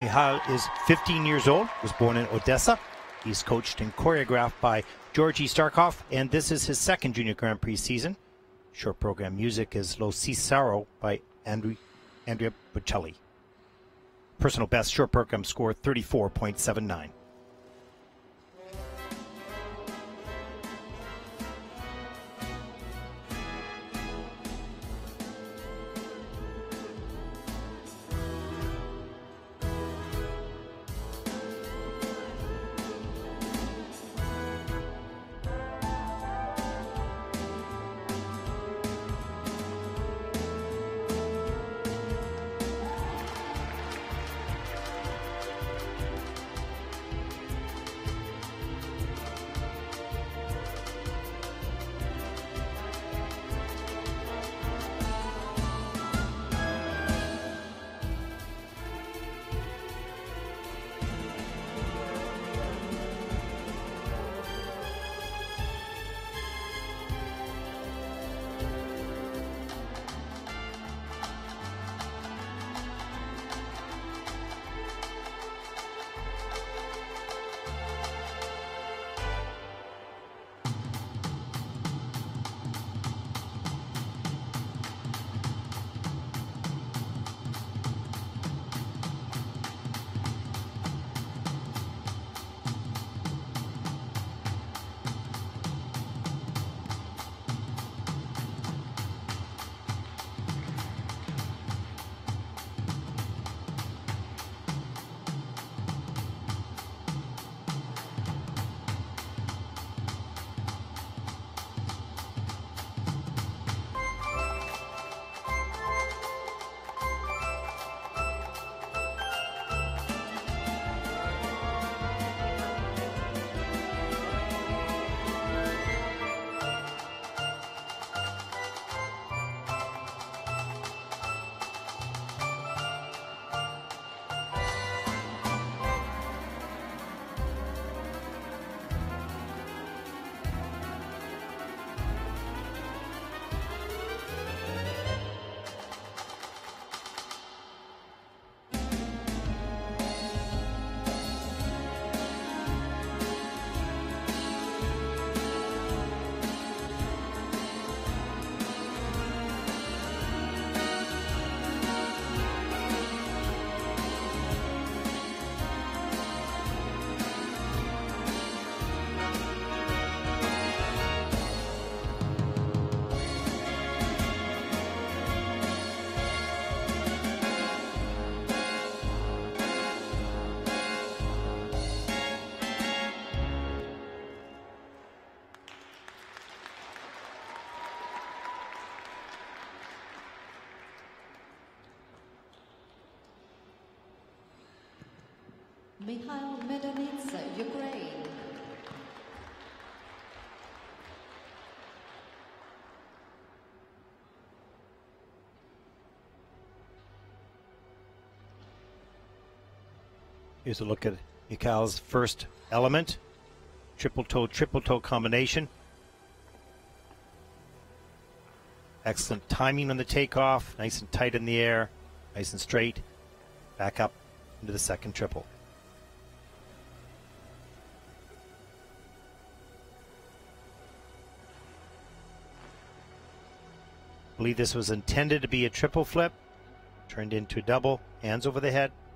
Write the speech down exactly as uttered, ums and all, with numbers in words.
Mikhail is fifteen years old, was born in Odessa. He's coached and choreographed by Georgi Starkov, and this is his second Junior Grand Prix season. Short program music is Lo Cesaro by Andrew, Andrea Bocelli. Personal best short program score thirty-four point seven nine. Mikhail, MEDUNITSA, Ukraine. Here's a look at Mikhail's first element. Triple toe, triple toe combination. Excellent timing on the takeoff. Nice and tight in the air. Nice and straight. Back up into the second triple. I believe this was intended to be a triple flip. Turned into a double. Hands over the head.